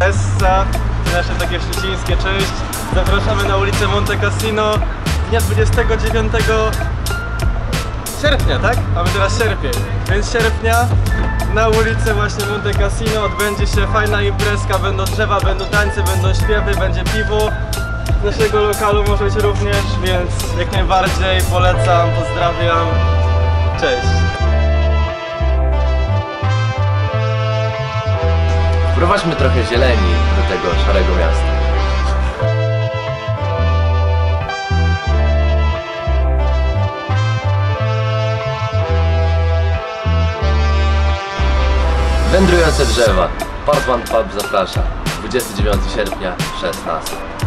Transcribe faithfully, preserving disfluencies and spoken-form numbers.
Essa, nasze takie szczecińskie, cześć. Zapraszamy na ulicę Monte Cassino dnia dwudziestego dziewiątego sierpnia, tak? Mamy teraz sierpień, więc sierpnia na ulicy właśnie Monte Cassino odbędzie się fajna imprezka, będą drzewa, będą tańce, będą śpiewy, będzie piwo. Z naszego lokalu może być również, więc jak najbardziej polecam, pozdrawiam, cześć. Wprowadźmy trochę zieleni do tego szarego miasta. Wędrujące drzewa. Part One Pub zaprasza. dwudziestego dziewiątego sierpnia, szesnasta.